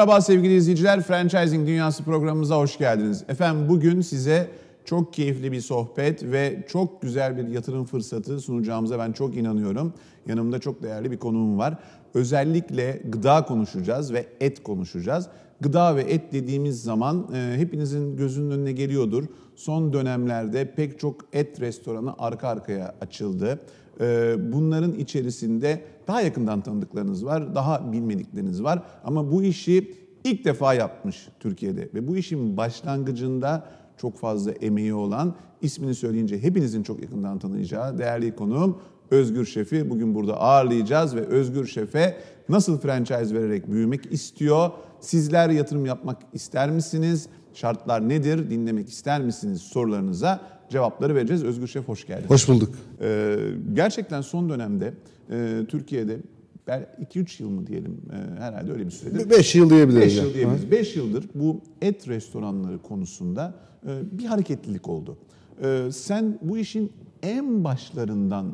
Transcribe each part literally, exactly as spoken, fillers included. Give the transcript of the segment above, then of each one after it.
Merhaba sevgili izleyiciler, Franchising Dünyası programımıza hoş geldiniz. Efendim bugün size çok keyifli bir sohbet ve çok güzel bir yatırım fırsatı sunacağımıza ben çok inanıyorum. Yanımda çok değerli bir konuğum var. Özellikle gıda konuşacağız ve et konuşacağız. Gıda ve et dediğimiz zaman e, hepinizin gözünün önüne geliyordur. Son dönemlerde pek çok et restoranı arka arkaya açıldı. E, bunların içerisinde daha yakından tanıdıklarınız var, daha bilmedikleriniz var. Ama bu işi ilk defa yapmış Türkiye'de ve bu işin başlangıcında çok fazla emeği olan, ismini söyleyince hepinizin çok yakından tanıyacağı değerli konuğum Özgür Şef'i bugün burada ağırlayacağız ve Özgür Şef'e nasıl franchise vererek büyümek istiyor? Sizler yatırım yapmak ister misiniz? Şartlar nedir? Dinlemek ister misiniz? Sorularınıza cevapları vereceğiz. Özgür Şef hoş geldin. Hoş bulduk. Ee, gerçekten son dönemde e, Türkiye'de iki üç yıl mı diyelim e, herhalde öyle bir süredir. beş yıl diyebiliriz. beş yıl diyebiliriz. beş yıldır bu et restoranları konusunda e, bir hareketlilik oldu. E, sen bu işin en başlarından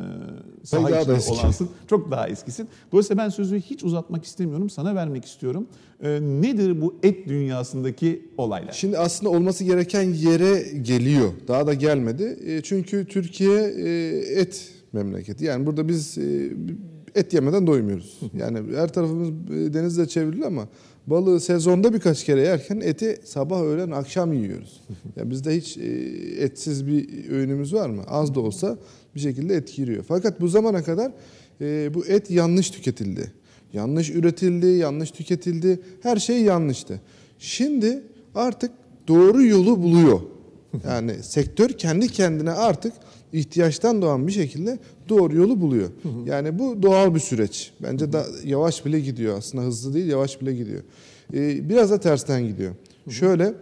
e, saha içinde olansın. Çok daha eskisin. Dolayısıyla ben sözü hiç uzatmak istemiyorum. Sana vermek istiyorum. E, nedir bu et dünyasındaki olaylar? Şimdi aslında olması gereken yere geliyor. Daha da gelmedi. E, çünkü Türkiye e, et memleketi. Yani burada biz e, et yemeden doymuyoruz. Yani her tarafımız denizle çevrili ama balığı sezonda birkaç kere yerken eti sabah, öğlen, akşam yiyoruz. Yani bizde hiç etsiz bir öğünümüz var mı? Az da olsa bir şekilde et giriyor. Fakat bu zamana kadar bu et yanlış tüketildi. Yanlış üretildi, yanlış tüketildi. Her şey yanlıştı. Şimdi artık doğru yolu buluyor. Yani sektör kendi kendine artık ihtiyaçtan doğan bir şekilde doğru yolu buluyor. Hı hı. Yani bu doğal bir süreç. Bence hı hı. da yavaş bile gidiyor. Aslında hızlı değil, yavaş bile gidiyor. Ee, biraz da tersten gidiyor. Hı hı. Şöyle,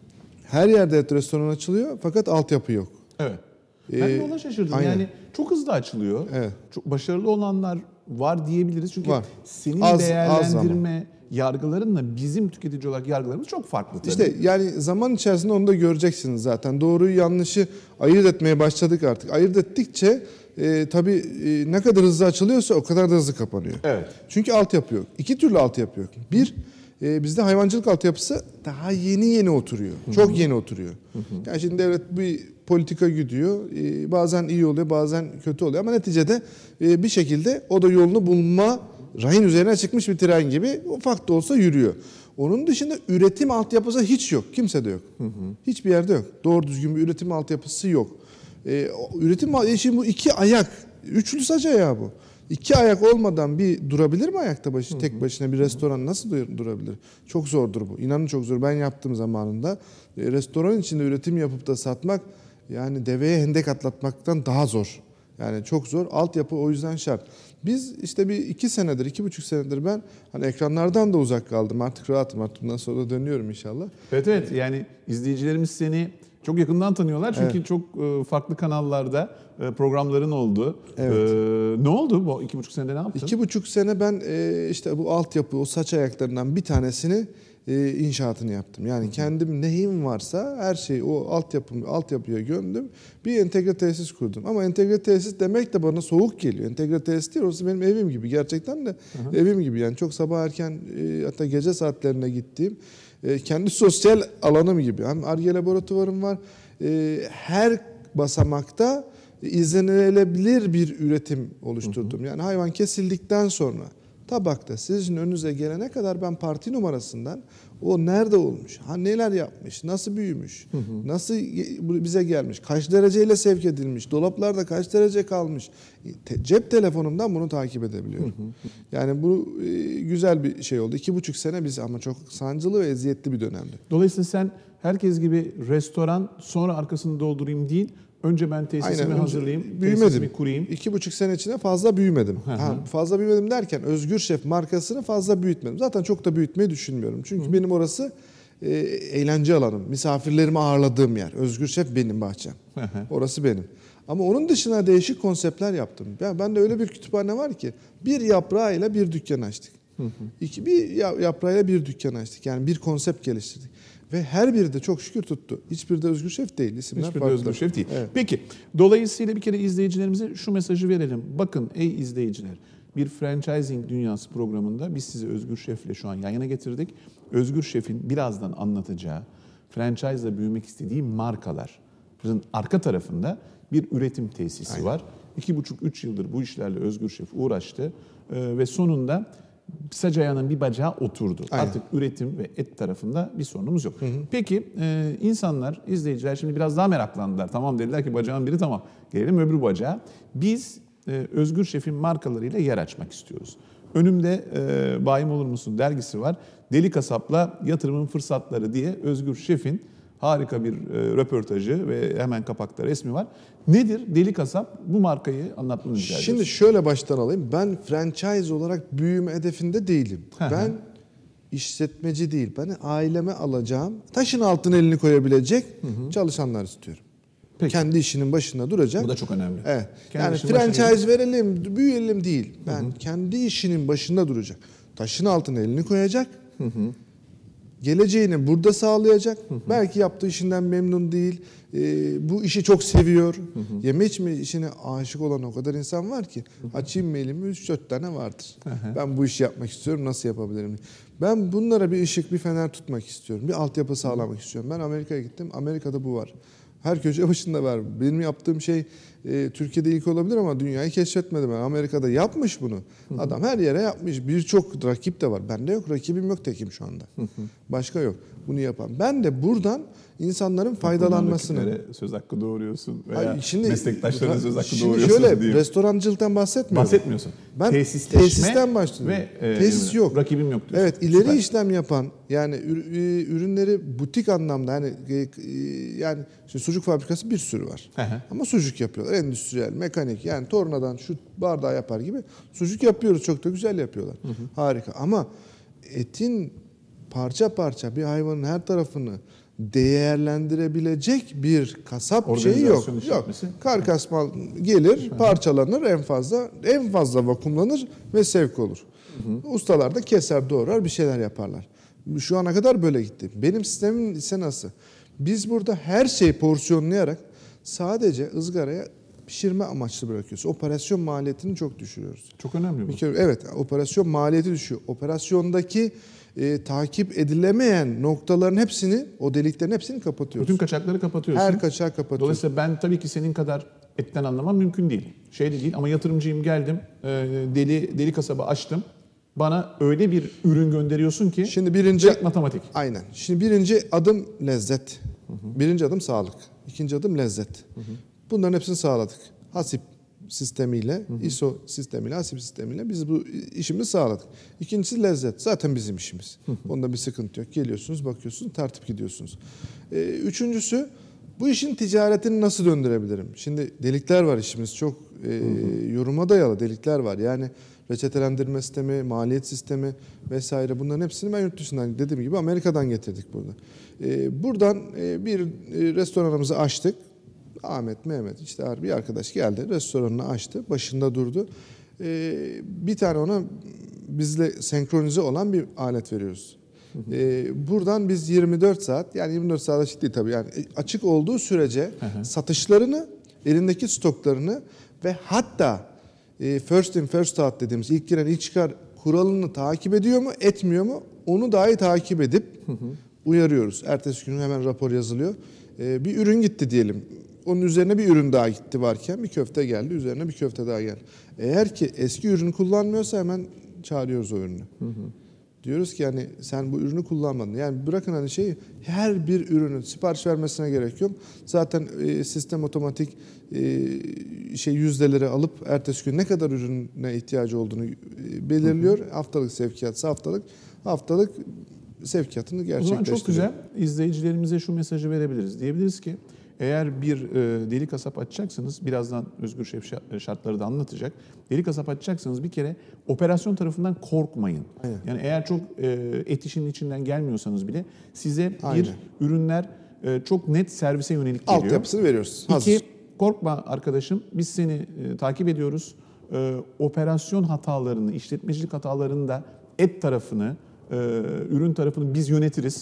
her yerde et restoran açılıyor fakat altyapı yok. Evet. Ben de ona şaşırdım. Aynen. Yani çok hızlı açılıyor. Evet. Çok başarılı olanlar var diyebiliriz. Çünkü var. Senin az, değerlendirme az yargılarınla bizim tüketici olarak yargılarımız çok farklı tabii. İşte yani zaman içerisinde onu da göreceksiniz zaten. Doğruyu yanlışı ayırt etmeye başladık artık. Ayırt ettikçe e, tabii e, ne kadar hızlı açılıyorsa o kadar da hızlı kapanıyor. Evet. Çünkü altyapı yok. İki türlü altyapı yok. Bir, e, bizde hayvancılık altyapısı daha yeni yeni oturuyor. Hı-hı. Çok yeni oturuyor. Hı-hı. Yani şimdi devlet bir politika gidiyor. E, bazen iyi oluyor, bazen kötü oluyor. Ama neticede e, bir şekilde o da yolunu bulma, rayın üzerine çıkmış bir tren gibi ufak da olsa yürüyor. Onun dışında üretim altyapısı hiç yok. Kimsede yok. Hı hı. Hiçbir yerde yok. Doğru düzgün bir üretim altyapısı yok. Ee, üretim şimdi bu iki ayak, üçlü saç ayağı bu. İki ayak olmadan bir durabilir mi ayakta başı, hı hı. tek başına bir restoran nasıl durabilir? Çok zordur bu. İnanın çok zor. Ben yaptığım zamanında e, restoran içinde üretim yapıp da satmak yani deveye hendek atlatmaktan daha zor. Yani çok zor. Altyapı o yüzden şart. Biz işte bir iki senedir, iki buçuk senedir ben hani ekranlardan da uzak kaldım. Artık rahatım. Artık bundan sonra da dönüyorum inşallah. Evet evet. Yani izleyicilerimiz seni çok yakından tanıyorlar. Çünkü evet. çok farklı kanallarda programların oldu. Evet. Ee, ne oldu bu iki buçuk senede ne yaptın? İki buçuk sene ben işte bu altyapı, o saç ayaklarından bir tanesini E, inşaatını yaptım. Yani hı-hı. kendim neyim varsa her şeyi o altyapı altyapıya gömdüm. Bir entegre tesis kurdum. Ama entegre tesis demek de bana soğuk geliyor. Entegre tesis değil, orası benim evim gibi. Gerçekten de hı-hı. evim gibi. Yani çok sabah erken e, hatta gece saatlerine gittiğim e, kendi sosyal alanım gibi. Hem Ar-Ge laboratuvarım var. E, her basamakta izlenilebilir bir üretim oluşturdum. Hı-hı. Yani hayvan kesildikten sonra tabakta sizin önünüze gelene kadar ben parti numarasından o nerede olmuş, ha neler yapmış, nasıl büyümüş, hı hı. nasıl bize gelmiş, kaç dereceyle sevk edilmiş, dolaplarda kaç derece kalmış. Te- cep telefonumdan bunu takip edebiliyorum. Hı hı. Yani bu e, güzel bir şey oldu. İki buçuk sene biz ama çok sancılı ve eziyetli bir dönemdi. Dolayısıyla sen herkes gibi restoran sonra arkasını doldurayım değil, önce ben tesisimi Aynen, hazırlayayım, büyümedim. tesisimi kurayım. İki buçuk sene içinde fazla büyümedim. Ha, fazla büyümedim derken Özgür Şef markasını fazla büyütmedim. Zaten çok da büyütmeyi düşünmüyorum. Çünkü Hı. benim orası e, eğlence alanım. Misafirlerimi ağırladığım yer. Özgür Şef benim bahçem. Orası benim. Ama onun dışında değişik konseptler yaptım. Ben, ben de öyle bir kütüphane var ki bir yaprağıyla bir dükkan açtık. Hı hı. İki, bir yaprağıyla bir dükkan açtık. Yani bir konsept geliştirdik. Ve her biri de çok şükür tuttu. Hiçbiri de Özgür Şef değil. İsimler Hiçbir de farklı. Özgür Şef değil. Evet. Peki, dolayısıyla bir kere izleyicilerimize şu mesajı verelim. Bakın ey izleyiciler, bir franchising dünyası programında biz sizi Özgür Şef'le şu an yan yana getirdik. Özgür Şef'in birazdan anlatacağı, franchise'la büyümek istediği markaların arka tarafında bir üretim tesisi Aynen. var. İki buçuk, üç yıldır bu işlerle Özgür Şef uğraştı ee, ve sonunda saç ayağının bir bacağı oturdu. Aynen. Artık üretim ve et tarafında bir sorunumuz yok. Hı hı. Peki e, insanlar, izleyiciler şimdi biraz daha meraklandılar. Tamam dediler ki bacağın biri tamam. Gelelim öbür bacağa. Biz e, Özgür Şef'in markalarıyla yer açmak istiyoruz. Önümde e, Bayim Olur Musun dergisi var. Deli Kasap'la yatırımın fırsatları diye Özgür Şef'in harika bir e, röportajı ve hemen kapakta resmi var. Nedir Deli Kasap? Bu markayı anlatmanı rica ediyoruz. Şimdi şöyle baştan alayım. Ben franchise olarak büyüme hedefinde değilim. Ben işletmeci değil. Ben aileme alacağım, taşın altına elini koyabilecek hı hı. çalışanlar istiyorum. Peki. Kendi işinin başında duracak. Bu da çok önemli. Evet. Yani franchise verelim, büyüyelim değil. Ben hı hı. kendi işinin başında duracak. Taşın altına elini koyacak. Hı hı. Geleceğini burada sağlayacak. Hı hı. Belki yaptığı işinden memnun değil. E, bu işi çok seviyor. Hı hı. Yeme içme işine aşık olan o kadar insan var ki. Hı hı. Açayım mı elimi? üç dört tane vardır. Hı hı. Ben bu işi yapmak istiyorum. Nasıl yapabilirim? Ben bunlara bir ışık, bir fener tutmak istiyorum. Bir altyapı sağlamak hı hı. istiyorum. Ben Amerika'ya gittim. Amerika'da bu var. Her köşe başında var. Benim yaptığım şey e, Türkiye'de ilk olabilir ama dünyayı keşfetmedim. Ben Amerika'da yapmış bunu. Hı hı. Adam her yere yapmış. Birçok rakip de var. Bende yok. Rakibim yok tekim şu anda. Hı hı. Başka yok. Bunu yapan. Ben de buradan insanların faydalanmasını... söz hakkı doğuruyorsun veya Ay, şimdi, meslektaşlarına söz hakkı şimdi doğuruyorsun şöyle, diyeyim. restorancılıktan bahsetmiyorum. Bahsetmiyorsun. Ben Tesisleşme tesisten başlıyorum. Ve, e, Tesis yok. Rakibim yok diyorsun. Evet, ileri Süper. işlem yapan yani ürünleri butik anlamda hani yani şimdi sucuk fabrikası bir sürü var. Hı hı. Ama sucuk yapıyorlar. Endüstriyel, mekanik yani tornadan şu bardağı yapar gibi sucuk yapıyoruz. Çok da güzel yapıyorlar. Hı hı. Harika ama etin parça parça bir hayvanın her tarafını değerlendirebilecek bir kasap şeyi yok. Yok. Karkas mal gelir, parçalanır en fazla en fazla vakumlanır ve sevk olur. Hı hı. Ustalar da keser, doğrar, bir şeyler yaparlar. Şu ana kadar böyle gitti. Benim sistemim ise nasıl? Biz burada her şeyi porsiyonlayarak sadece ızgaraya pişirme amaçlı bırakıyoruz. Operasyon maliyetini çok düşürüyoruz. Çok önemli bu. Bir kere, evet, operasyon maliyeti düşüyor. Operasyondaki E, takip edilemeyen noktaların hepsini, o deliklerin hepsini kapatıyoruz. Bütün kaçakları kapatıyorsun. Her kaçağı kapatıyoruz. Dolayısıyla ben tabii ki senin kadar etten anlamam mümkün değil. Şey de değil ama yatırımcıyım geldim, e, deli deli kasabı açtım. Bana öyle bir ürün gönderiyorsun ki şimdi birinci matematik. Aynen. Şimdi birinci adım lezzet. Hı hı. Birinci adım sağlık. İkinci adım lezzet. Hı hı. Bunların hepsini sağladık. Hasip sistemiyle, hı hı. I S O sistemiyle, hasip sistemiyle biz bu işimizi sağladık. İkincisi lezzet. Zaten bizim işimiz. Hı hı. Onda bir sıkıntı yok. Geliyorsunuz, bakıyorsunuz, tartıp gidiyorsunuz. Ee, üçüncüsü, bu işin ticaretini nasıl döndürebilirim? Şimdi delikler var, işimiz çok e, hı hı. yoruma dayalı delikler var. Yani reçetelendirme sistemi, maliyet sistemi vesaire, bunların hepsini ben yurt dışından, dediğim gibi Amerika'dan getirdik burada. Ee, buradan e, bir e, restoranımızı açtık. Ahmet, Mehmet işte bir arkadaş geldi, restoranını açtı, başında durdu. Ee, bir tane ona bizle senkronize olan bir alet veriyoruz. Hı hı. Ee, buradan biz yirmi dört saat, yani yirmi dört saat açık değil tabii, yani açık olduğu sürece hı hı. satışlarını, elindeki stoklarını ve hatta e, first in first out dediğimiz ilk giren ilk çıkar kuralını takip ediyor mu, etmiyor mu, onu dahi takip edip hı hı. uyarıyoruz. Ertesi gün hemen rapor yazılıyor. Ee, bir ürün gitti diyelim. Onun üzerine bir ürün daha gitti varken bir köfte geldi. Üzerine bir köfte daha geldi. Eğer ki eski ürünü kullanmıyorsa hemen çağırıyoruz o ürünü. Hı hı. Diyoruz ki yani sen bu ürünü kullanmadın. Yani bırakın hani şeyi, her bir ürünün sipariş vermesine gerek yok. Zaten e, sistem otomatik e, şey yüzdeleri alıp ertesi gün ne kadar ürüne ihtiyacı olduğunu e, belirliyor. Hı hı. Haftalık sevkiyatsa haftalık, haftalık sevkiyatını gerçekleştiriyor. O zaman çok güzel. İzleyicilerimize şu mesajı verebiliriz. Diyebiliriz ki eğer bir e, deli kasap açacaksanız, birazdan Özgür Şef şartları da anlatacak. Deli kasap açacaksanız bir kere operasyon tarafından korkmayın. Aynen. Yani eğer çok e, et işinin içinden gelmiyorsanız bile size Aynen. bir ürünler e, çok net servise yönelik geliyor. Altyapısını veriyoruz. Hazır. İki, korkma arkadaşım, biz seni e, takip ediyoruz. E, operasyon hatalarını, işletmecilik hatalarını da et tarafını, e, ürün tarafını biz yönetiriz.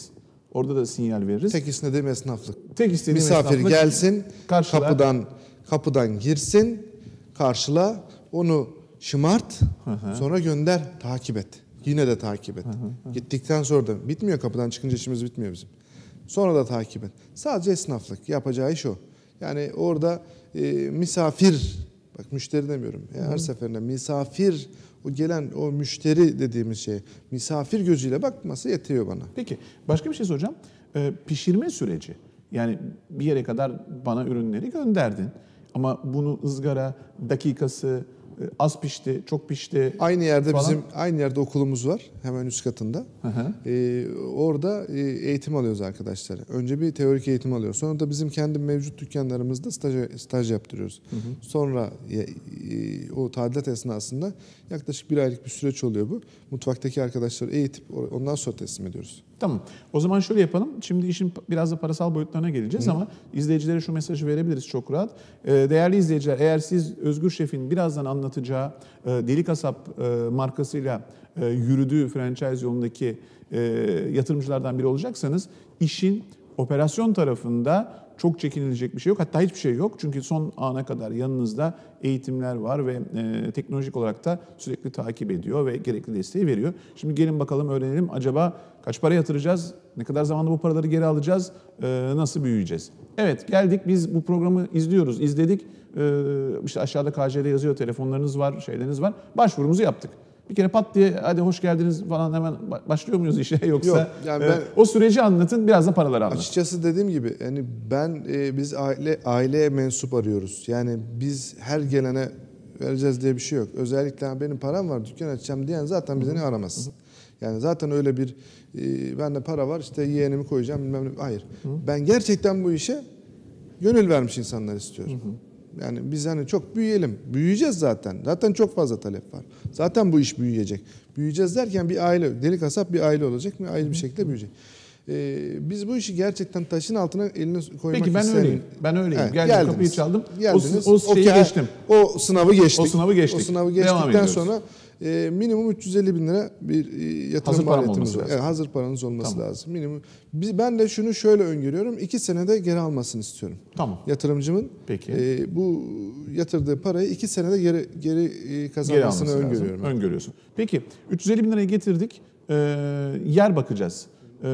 Orada da sinyal veririz. Tek istediğim esnaflık. Tek istediğim Misafir esnaflık, gelsin, karşıla. kapıdan kapıdan girsin, karşıla, onu şımart, Hı hı. sonra gönder, takip et. Yine de takip et. Hı hı hı. Gittikten sonra da bitmiyor, kapıdan çıkınca işimiz bitmiyor bizim. Sonra da takip et. Sadece esnaflık, yapacağı iş o. Yani orada e, misafir, bak müşteri demiyorum. Yani her seferinde misafir, o gelen o müşteri dediğimiz şey, misafir gözüyle bakması yetiyor bana. Peki başka bir şey soracağım. Ee, pişirme süreci. Yani bir yere kadar bana ürünleri gönderdin. Ama bunu ızgara, dakikası, e, az pişti, çok pişti. Aynı yerde falan. bizim aynı yerde okulumuz var, hemen üst katında. Hı hı. Ee, orada e, eğitim alıyoruz arkadaşlar. Önce bir teorik eğitim alıyoruz. Sonra da bizim kendi mevcut dükkanlarımızda staj, staj yaptırıyoruz. Hı hı. Sonra e, e, o tadilat esnasında yaklaşık bir aylık bir süreç oluyor bu. Mutfaktaki arkadaşları eğitip ondan sonra teslim ediyoruz. Tamam. O zaman şöyle yapalım. Şimdi işin biraz da parasal boyutlarına geleceğiz Hı. ama izleyicilere şu mesajı verebiliriz çok rahat. Ee, değerli izleyiciler, eğer siz Özgür Şef'in birazdan anlatacağı e, Deli Kasap e, markasıyla e, yürüdüğü franchise yolundaki e, yatırımcılardan biri olacaksanız işin operasyon tarafında çok çekinilecek bir şey yok. Hatta hiçbir şey yok. Çünkü son ana kadar yanınızda eğitimler var ve e, teknolojik olarak da sürekli takip ediyor ve gerekli desteği veriyor. Şimdi gelin bakalım öğrenelim. Acaba kaç para yatıracağız? Ne kadar zamanda bu paraları geri alacağız? E, nasıl büyüyeceğiz? Evet, geldik. Biz bu programı izliyoruz, izledik. E, işte aşağıda K J'de yazıyor. Telefonlarınız var, şeyleriniz var. Başvurumuzu yaptık. Bir kere pat diye hadi hoş geldiniz falan hemen başlıyor muyuz işe yoksa Yok, yani ben, e, o süreci anlatın, biraz da paraları anlatın. Açıkçası dediğim gibi yani ben e, biz aile aileye mensup arıyoruz. Yani biz her gelene vereceğiz diye bir şey yok. Özellikle benim param var, dükkan açacağım diyen zaten bizi aramaz. Yani zaten öyle bir e, bende para var işte yeğenimi koyacağım bilmem ne. Hayır. Hı. Ben gerçekten bu işe gönül vermiş insanlar istiyorum. Hı hı. Yani biz hani çok büyüyelim. Büyüyeceğiz zaten. Zaten çok fazla talep var. Zaten bu iş büyüyecek. Büyüyeceğiz derken bir aile, Deli Kasap bir aile olacak ve ayrı bir şekilde büyüyecek. Ee, biz bu işi gerçekten taşın altına elini koymak Peki ben isteyen... öyleyim. Ben öyleyim. Evet, Geldim, geldiniz. kapıyı çaldım. Geldiniz. O, o şeyi okay, geçtim. O sınavı geçtik. O sınavı geçtik. O sınavı Devam geçtikten ediyoruz. sonra e, minimum üç yüz elli bin lira bir e, yatırım hazır param maliyetimiz olması var. lazım. Evet, hazır paranız olması Tamam. lazım. Minimum. Biz, ben de şunu şöyle öngörüyorum. iki senede geri almasını istiyorum. Tamam. Yatırımcımın Peki. E, bu yatırdığı parayı iki senede geri geri e, kazanmasını Geri öngörüyorum. Lazım. Öngörüyorsun. Peki üç yüz elli bin lirayı getirdik. Ee, yer bakacağız. Ee,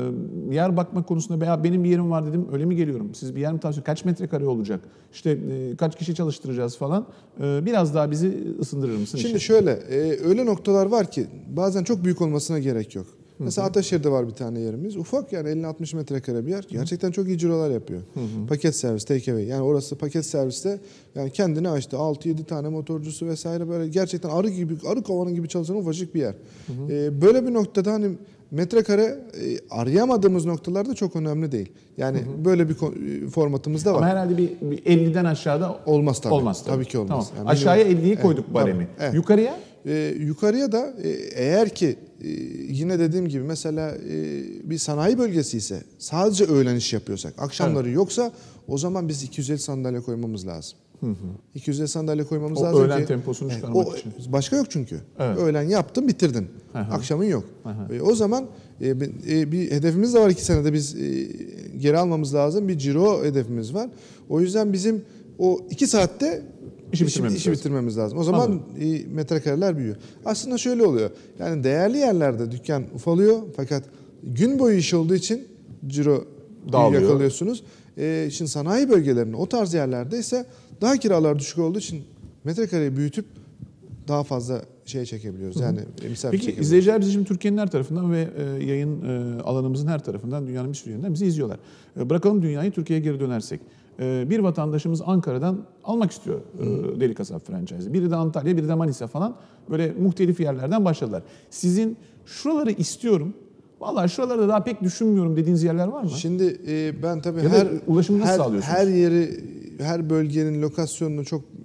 yer bakma konusunda veya benim bir yerim var dedim, öyle mi geliyorum? Siz bir yer mi tavsiye? Kaç metrekare olacak? İşte e, kaç kişi çalıştıracağız falan. Ee, biraz daha bizi ısındırır mısın? Şimdi işe? şöyle, e, öyle noktalar var ki bazen çok büyük olmasına gerek yok. Hı-hı. Mesela Ataşehir'de var bir tane yerimiz. Ufak yani elli altmış metrekare bir yer. Gerçekten çok iyi cirolar yapıyor. Hı-hı. Paket servis, take away. Yani orası paket serviste yani kendini açtı. altı yedi tane motorcusu vesaire böyle gerçekten arı gibi, arı kovanı gibi çalışan ufacık bir yer. E, böyle bir noktada hani metrekare e, arayamadığımız noktalarda çok önemli değil. Yani hı hı. böyle bir formatımız da var. Ama herhalde bir, bir elliden aşağıda olmaz tabii. Olmaz tabii. Tabii ki olmaz. Tamam. Yani aşağıya elliyi evet, koyduk baremi. Evet. Yukarıya? Ee, yukarıya da e, eğer ki e, yine dediğim gibi mesela e, bir sanayi bölgesi ise sadece öğlen iş yapıyorsak, akşamları evet. yoksa o zaman biz iki yüz elli sandalye koymamız lazım. Hı hı. iki yüz elli sandalye koymamız o lazım öğlen ki. temposunu çıkarmak o, için. Başka yok çünkü. Evet. Öğlen yaptın bitirdin. Hı hı. Akşamın yok. Hı hı. E, o zaman e, e, bir hedefimiz de var iki senede biz e, geri almamız lazım. Bir ciro hedefimiz var. O yüzden bizim o iki saatte işi bitirmemiz, işi, işi bitirmemiz lazım. O zaman e, metrekareler büyüyor. Aslında şöyle oluyor. Yani değerli yerlerde dükkan ufalıyor fakat gün boyu iş olduğu için ciro yakalıyorsunuz. E, şimdi sanayi bölgelerinde o tarz yerlerde ise daha kiralar düşük olduğu için metrekareyi büyütüp daha fazla şey çekebiliyoruz. Yani misafir Peki izleyiciler bizi şimdi Türkiye'nin her tarafından ve e, yayın e, alanımızın her tarafından, dünyanın bir sürü yerinden bizi izliyorlar. E, bırakalım dünyayı, Türkiye'ye geri dönersek. E, bir vatandaşımız Ankara'dan almak istiyor e, Deli Kasap franchise'ı. Biri de Antalya, biri de Manisa falan. Böyle muhtelif yerlerden başladılar. Sizin şuraları istiyorum, vallahi şuralarda daha pek düşünmüyorum dediğiniz yerler var mı? Şimdi e, ben tabii ya her ulaşımı nasıl her, sağlıyorsunuz? her yeri, her bölgenin lokasyonunu çok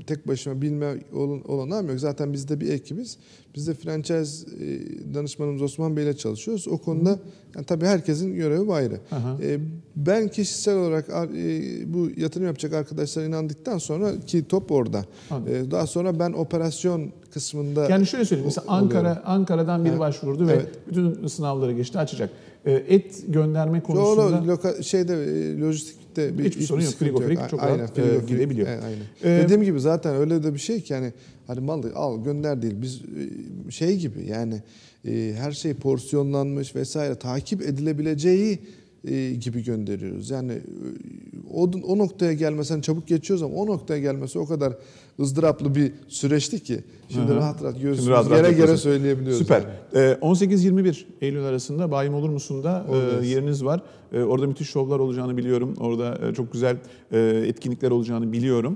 tek başıma bilme olanağım yok. Zaten biz de bir ekibiz. Biz de franchise e, danışmanımız Osman Bey ile çalışıyoruz. O konuda yani tabii herkesin görevi ayrı. E, ben kişisel olarak e, bu yatırım yapacak arkadaşlara inandıktan sonra ki top orada. E, daha sonra ben operasyon kısmında yani şöyle söyleyeyim. Mesela Ankara oluyorum. Ankara'dan biri Evet. başvurdu ve Evet. bütün sınavları geçti, açacak. E, et gönderme konusunda Doğru, loka, şeyde e, lojistikte bir hiçbir sorun yok. sıkıntı Frigoferik çok Aynen, rahat frigoferik, e, gidebiliyor. e, aynen. E, Dediğim gibi zaten öyle de bir şey ki yani hani mal al gönder değil. Biz e, şey gibi yani e, her şey porsiyonlanmış vesaire takip edilebileceği e, gibi gönderiyoruz. Yani e, o, o noktaya gelmesen çabuk geçiyoruz ama o noktaya gelmesi o kadar ızdıraplı bir süreçti ki şimdi Hı hı. rahat rahat göğsümüz Şimdi rahat rahat gere gere yapıyorsun. söyleyebiliyoruz. Süper. Yani. Ee, on sekiz yirmi bir Eylül arasında Bayim Olur Musun da Oradayız. e, yeriniz var. E, orada müthiş şovlar olacağını biliyorum. Orada e, çok güzel e, etkinlikler olacağını biliyorum.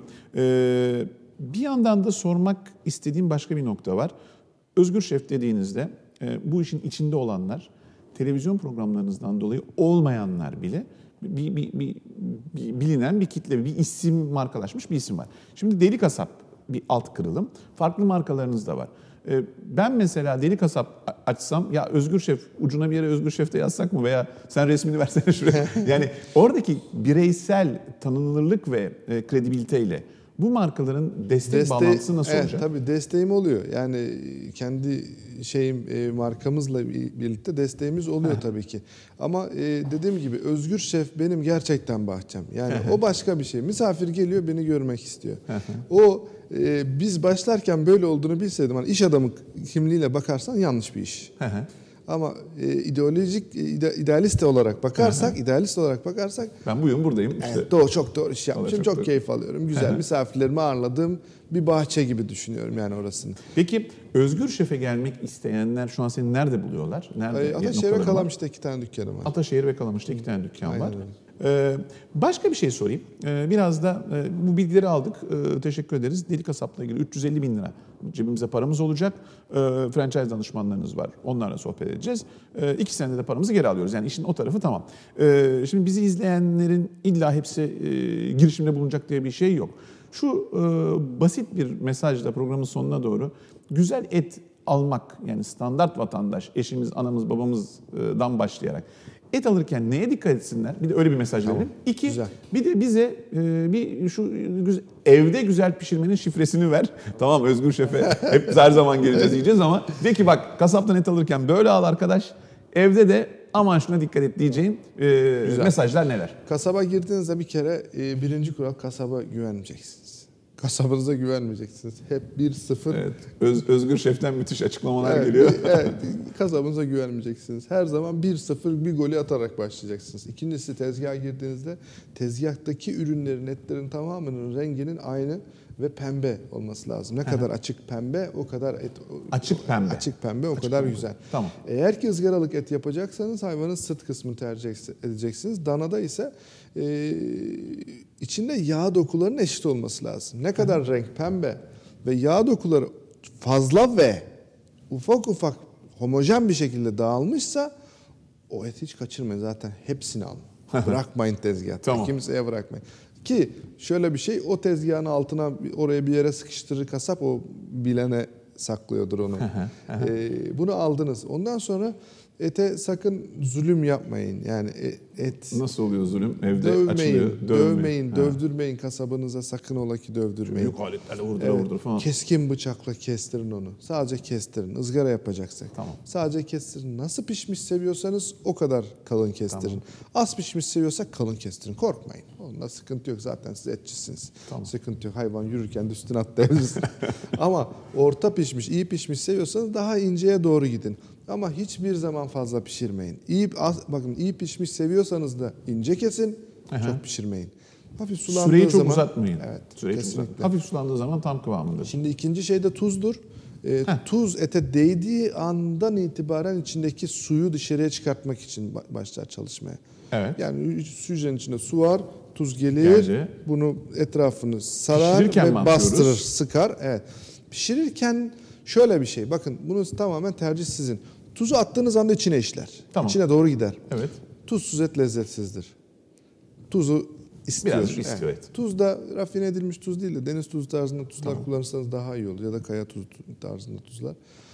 E, bir yandan da sormak istediğim başka bir nokta var. Özgür Şef dediğinizde e, bu işin içinde olanlar, televizyon programlarınızdan dolayı olmayanlar bile bir, bir, bir, bir bilinen bir kitle, bir isim, markalaşmış bir isim var. Şimdi Deli Kasap bir alt kırılım. Farklı markalarınız da var. Ee, Ben mesela Deli Kasap açsam, ya Özgür Şef, ucuna bir yere Özgür Şef de yazsak mı veya sen resmini versene şuraya. Yani oradaki bireysel tanınırlık ve e, kredibiliteyle bu markaların destek Desteği- bağlantısı nasıl evet, olacak? Tabii desteğim oluyor. Yani kendi şeyim e, markamızla birlikte desteğimiz oluyor tabii ki. Ama e, dediğim gibi Özgür Şef benim gerçekten bahçem. Yani o başka bir şey. Misafir geliyor beni görmek istiyor. O e, biz başlarken böyle olduğunu bilseydim hani iş adamı kimliğiyle bakarsan yanlış bir iş. Ama e, ideolojik ide, idealist olarak bakarsak, idealist olarak bakarsak Ben bu yıl buradayım işte. evet, doğru, çok doğru iş yapmışım. çok Çok, doğru. keyif alıyorum. Güzel misafirlerimi ağırladığım bir bahçe gibi düşünüyorum yani orasını. Peki Özgür Şef'e gelmek isteyenler şu an seni nerede buluyorlar? Nerede? Ee, Ataşehir ve noktaları var? Kalamış'ta iki tane dükkanım var. Ataşehir ve Kalamış'ta iki tane dükkan Aynen var. öyle. Ee, başka bir şey sorayım. Ee, biraz da e, bu bilgileri aldık. Ee, teşekkür ederiz. Deli Kasap'la ilgili üç yüz elli bin lira cebimize paramız olacak. Ee, franchise danışmanlarınız var. Onlarla sohbet edeceğiz. Ee, iki senede de paramızı geri alıyoruz. Yani işin o tarafı tamam. Ee, şimdi bizi izleyenlerin illa hepsi e, girişimde bulunacak diye bir şey yok. Şu e, basit bir mesajla programın sonuna doğru güzel et almak, yani standart vatandaş, eşimiz, anamız, babamızdan başlayarak et alırken neye dikkat etsinler? Bir de öyle bir mesaj verelim. İki, güzel. bir de bize e, bir şu güzel, evde güzel pişirmenin şifresini ver. Tamam, Özgür Şef'e hep her zaman geleceğiz diyeceğiz ama de ki bak, kasaptan et alırken böyle al arkadaş. Evde de aman şuna dikkat et diyeceğin e, mesajlar neler? Kasaba girdiğinizde bir kere e, birinci kural kasaba güvenmeyeceksiniz. Kasabınıza güvenmeyeceksiniz. Hep bir sıfır. Evet, Öz, Özgür Şef'ten müthiş açıklamalar Evet, geliyor. evet, kasabınıza güvenmeyeceksiniz. Her zaman bir sıfır bir golü atarak başlayacaksınız. İkincisi tezgaha girdiğinizde tezgahtaki ürünlerin, etlerin tamamının renginin aynı ve pembe olması lazım. Ne kadar açık pembe o kadar et. Açık pembe. Açık pembe o Açık kadar pembe. güzel. Tamam. Eğer ki ızgaralık et yapacaksanız hayvanın sırt kısmını tercih edeceksiniz. Danada ise e, içinde yağ dokularının eşit olması lazım. Ne kadar renk pembe ve yağ dokuları fazla ve ufak ufak homojen bir şekilde dağılmışsa o eti hiç kaçırmayın, zaten hepsini alın. Bırakmayın tezgahta. Tamam. Kimseye bırakmayın. Ki şöyle bir şey, o tezgahın altına oraya bir yere sıkıştırır kasap, o bilene saklıyordur onu. ee, bunu aldınız. Ondan sonra ete sakın zulüm yapmayın. Yani et Nasıl oluyor zulüm? Evde dövmeyin, açılıyor. dövmeyin, Ha. dövdürmeyin kasabınıza, sakın ola ki dövdürmeyin. Büyük aletlerle vurdura Evet, vurdura falan. keskin bıçakla kestirin onu. Sadece kestirin. Izgara yapacaksak. Tamam. Sadece kestirin. Nasıl pişmiş seviyorsanız o kadar kalın kestirin. Tamam. Az pişmiş seviyorsak kalın kestirin. Korkmayın. Onda sıkıntı yok. Zaten siz etçisiniz. Tamam. Sıkıntı yok. Hayvan yürürken de üstüne atlayabilirsin. Ama orta pişmiş, iyi pişmiş seviyorsanız daha inceye doğru gidin. Ama hiçbir zaman fazla pişirmeyin. İyi, az, bakın iyi pişmiş seviyorsanız da ince kesin, Aha. çok pişirmeyin. Hafif sulandığı Süreyi çok zaman, uzatmayın. Evet, Süreyi çok kesinlikle. uzatmayın. Hafif sulandığı zaman tam kıvamında. Şimdi ikinci şey de tuzdur. E, tuz ete değdiği andan itibaren içindeki suyu dışarıya çıkartmak için ba- başlar çalışmaya. Evet. Yani süzgeçin içinde su var, tuz gelir, Geldi. bunu etrafını sarar Pişirirken mi ve atıyoruz? bastırır, sıkar. Evet. Pişirirken şöyle bir şey, bakın bunu tamamen tercih sizin. Tuzu attığınız anda içine işler. Tamam. İçine doğru gider. Evet. Tuzsuz et lezzetsizdir. Tuzu istiyor. Birazcık istiyor, Evet. evet. Tuz da rafine edilmiş tuz değil de deniz tuzu tarzında tuzlar tamam. kullanırsanız daha iyi olur. Ya da kaya tuzu tarzında tuzlar.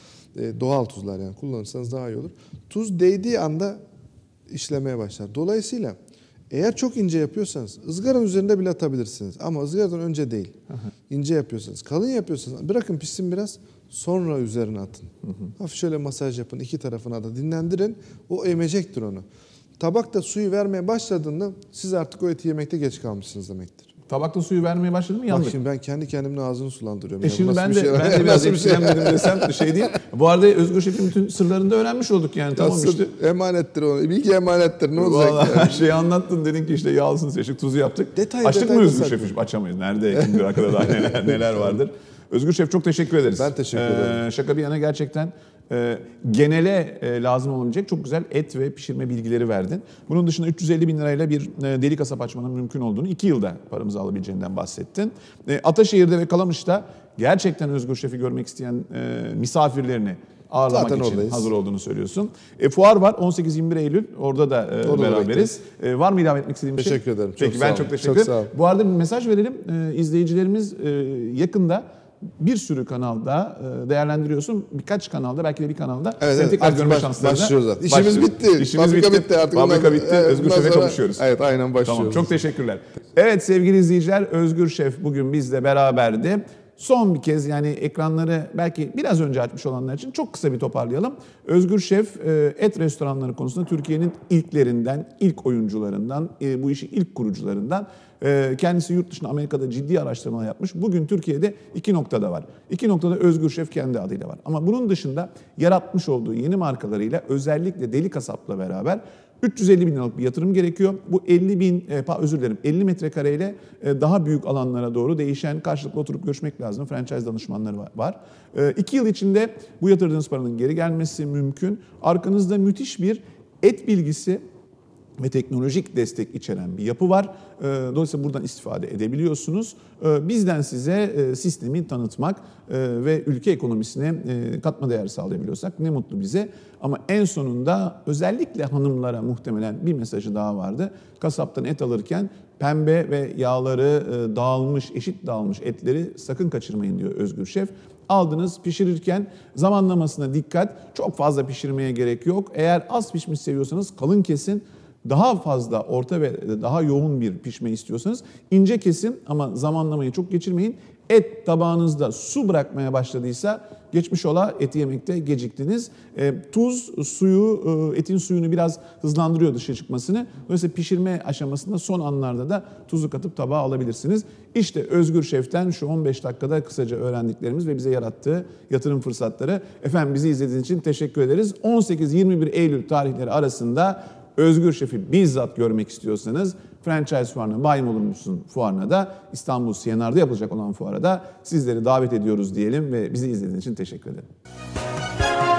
E, doğal tuzlar yani kullanırsanız daha iyi olur. Tuz değdiği anda işlemeye başlar. Dolayısıyla eğer çok ince yapıyorsanız ızgaranın üzerinde bile atabilirsiniz. Ama ızgaradan önce değil. Hı hı. İnce yapıyorsanız, kalın yapıyorsanız bırakın pişsin biraz, sonra üzerine atın. Hı hı. Hafif şöyle masaj yapın, iki tarafına da dinlendirin. O emecektir onu. Tabakta suyu vermeye başladığında siz artık o eti yemekte geç kalmışsınız demektir. Tabakta suyu vermeye başladın mı yandık. Bak şimdi ben kendi kendimin ağzını sulandırıyorum. E şimdi ya, ben de, şey, ben de biraz etkilenmedim desem şey değil. Bu arada Özgür Şef'in bütün sırlarını da öğrenmiş olduk yani. Tamam Sır, işte. Emanettir o. Bilgi emanettir. Ne olacak? Vallahi her şeyi anlattın. Dedin ki işte yağlısını seçtik, tuzu yaptık. Detay, Açtık detay mı Özgür Şef'i? Açamayız. Nerede? Kim bilir arkada daha neler, neler vardır. Özgür Şef çok teşekkür ederiz. Ben teşekkür ederim. Ee, şaka bir yana gerçekten e, genele e, lazım olabilecek çok güzel et ve pişirme bilgileri verdin. Bunun dışında üç yüz elli bin lirayla bir e, deli kasap açmanın mümkün olduğunu, iki yılda paramızı alabileceğinden bahsettin. E, Ataşehir'de ve Kalamış'ta gerçekten Özgür Şef'i görmek isteyen e, misafirlerini ağırlamak Zaten için oradayız. Hazır olduğunu söylüyorsun. E, fuar var on sekiz yirmi bir Eylül. Orada da e, orada beraberiz. E, var mı ilave etmek istediğim bir şey? Teşekkür ederim. Çok Peki ben çok teşekkür ederim. Bu arada bir mesaj verelim. E, izleyicilerimiz e, yakında bir sürü kanalda e, değerlendiriyorsun. Birkaç kanalda, belki de bir kanalda evet, seni evet, tekrar görme baş, şanslarına başlıyoruz zaten. İşimiz bitti. İşimiz Fabrika bitti. bitti artık. Fabrika bundan, bitti. Evet, Özgür Şef'e sonra, kavuşuyoruz. Evet, aynen başlıyoruz. Tamam, çok teşekkürler. Evet sevgili izleyiciler, Özgür Şef bugün bizle beraberdi. Son bir kez yani ekranları belki biraz önce açmış olanlar için çok kısa bir toparlayalım. Özgür Şef et restoranları konusunda Türkiye'nin ilklerinden, ilk oyuncularından, bu işi ilk kurucularından. Kendisi yurt dışında Amerika'da ciddi araştırmalar yapmış. Bugün Türkiye'de iki noktada var. İki noktada Özgür Şef kendi adıyla var. Ama bunun dışında yaratmış olduğu yeni markalarıyla özellikle Deli Kasap'la beraber üç yüz elli bin liralık bir yatırım gerekiyor. Bu elli bin, özür dilerim elli metrekareyle daha büyük alanlara doğru değişen, karşılıklı oturup görüşmek lazım. Franchise danışmanları var. İki yıl içinde bu yatırdığınız paranın geri gelmesi mümkün. Arkanızda müthiş bir et bilgisi ve teknolojik destek içeren bir yapı var. Dolayısıyla buradan istifade edebiliyorsunuz. Bizden size sistemi tanıtmak ve ülke ekonomisine katma değer sağlayabiliyorsak ne mutlu bize. Ama en sonunda özellikle hanımlara muhtemelen bir mesajı daha vardı. Kasaptan et alırken pembe ve yağları dağılmış, eşit dağılmış etleri sakın kaçırmayın diyor Özgür Şef. Aldınız, pişirirken zamanlamasına dikkat. Çok fazla pişirmeye gerek yok. Eğer az pişmiş seviyorsanız kalın kesin. Daha fazla orta ve daha yoğun bir pişme istiyorsanız ince kesin ama zamanlamayı çok geçirmeyin. Et tabağınızda su bırakmaya başladıysa geçmiş ola eti yemekte geciktiniz. E, tuz suyu, e, etin suyunu biraz hızlandırıyor dışarı çıkmasını. Dolayısıyla pişirme aşamasında son anlarda da tuzu katıp tabağa alabilirsiniz. İşte Özgür Şef'ten şu on beş dakikada kısaca öğrendiklerimiz ve bize yarattığı yatırım fırsatları. Efendim bizi izlediğiniz için teşekkür ederiz. on sekiz yirmi bir Eylül tarihleri arasında Özgür Şef'i bizzat görmek istiyorsanız Franchise Fuarı'na, Bayim Olur Musun Fuarı'na da İstanbul C N R'da yapılacak olan fuara da sizleri davet ediyoruz diyelim ve bizi izlediğiniz için teşekkür ederim.